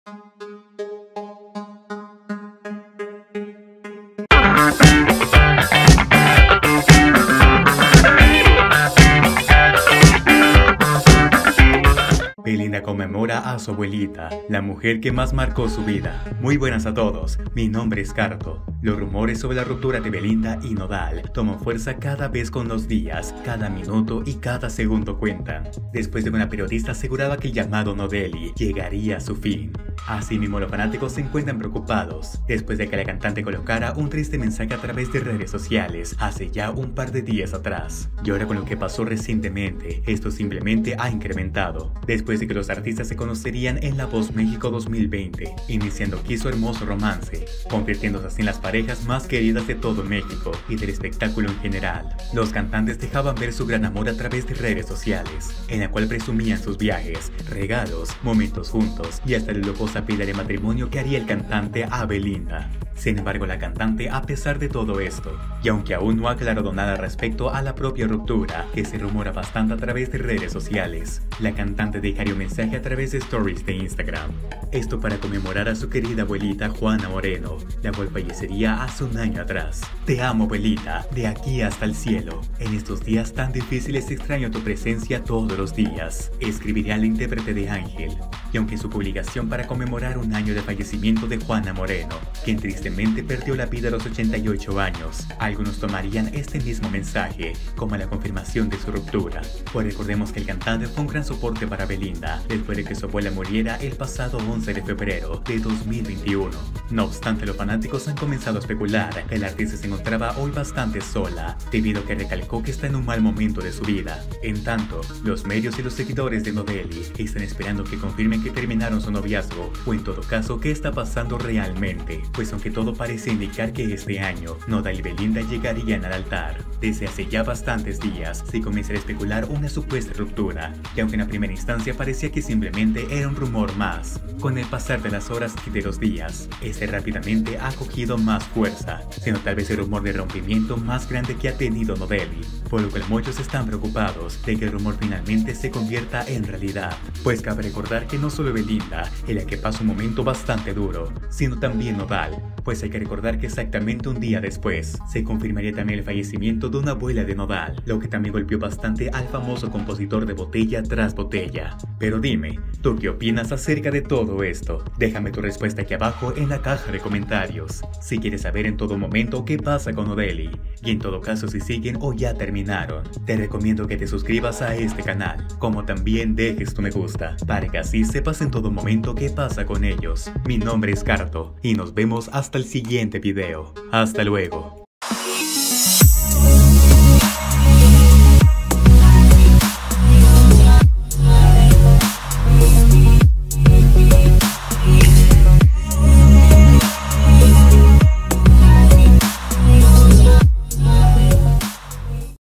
Belinda conmemora a su abuelita, la mujer que más marcó su vida. Muy buenas a todos, mi nombre es Carto. Los rumores sobre la ruptura de Belinda y Nodal toman fuerza cada vez con los días, cada minuto y cada segundo cuentan. Después de que una periodista aseguraba que el llamado Nodeli llegaría a su fin. Asimismo, los fanáticos se encuentran preocupados después de que la cantante colocara un triste mensaje a través de redes sociales hace ya un par de días atrás. Y ahora con lo que pasó recientemente, esto simplemente ha incrementado. Después de que los artistas se conocerían en La Voz México 2020, iniciando aquí su hermoso romance, convirtiéndose así en las parejas más queridas de todo México y del espectáculo en general. Los cantantes dejaban ver su gran amor a través de redes sociales, en la cual presumían sus viajes, regalos, momentos juntos y hasta la lujosa pila de matrimonio que haría el cantante a Belinda. Sin embargo, la cantante, a pesar de todo esto, y aunque aún no ha aclarado nada respecto a la propia ruptura, que se rumora bastante a través de redes sociales, la cantante dejaría un mensaje a través de stories de Instagram. Esto para conmemorar a su querida abuelita Juana Moreno, la cual fallecería hace un año atrás. Te amo, abuelita, de aquí hasta el cielo. En estos días tan difíciles extraño tu presencia todos los días, escribiría la intérprete de Ángel. Y aunque su publicación para conmemorar un año de fallecimiento de Juana Moreno, quien tristemente perdió la vida a los 88 años, algunos tomarían este mismo mensaje como la confirmación de su ruptura. Pues recordemos que el cantante fue un gran soporte para Belinda después de que su abuela muriera el pasado 11 de febrero de 2021. No obstante, los fanáticos han comenzado a especular que la artista se encontraba hoy bastante sola, debido a que recalcó que está en un mal momento de su vida. En tanto, los medios y los seguidores de Nodeli están esperando que confirmen que terminaron su noviazgo, o en todo caso qué está pasando realmente, pues aunque todo parece indicar que este año Nodal y Belinda llegarían al altar, desde hace ya bastantes días se comienza a especular una supuesta ruptura, y aunque en la primera instancia parecía que simplemente era un rumor más, con el pasar de las horas y de los días, este rápidamente ha cogido más fuerza, siendo tal vez el rumor de rompimiento más grande que ha tenido Nodeli, por lo cual muchos están preocupados de que el rumor finalmente se convierta en realidad, pues cabe recordar que no solo Belinda es la que pasa un momento bastante duro, sino también Nodal, pues hay que recordar que exactamente un día después se confirmaría también el fallecimiento de una abuela de Nodal, lo que también golpeó bastante al famoso compositor de Botella tras Botella. Pero dime, ¿tú qué opinas acerca de todo esto? Déjame tu respuesta aquí abajo en la caja de comentarios. Si quieres saber en todo momento qué pasa con Nodeli, y en todo caso si siguen o ya terminaron, te recomiendo que te suscribas a este canal, como también dejes tu me gusta, para que así sepas en todo momento qué pasa con ellos. Mi nombre es Carto, y nos vemos hasta el siguiente video. Hasta luego.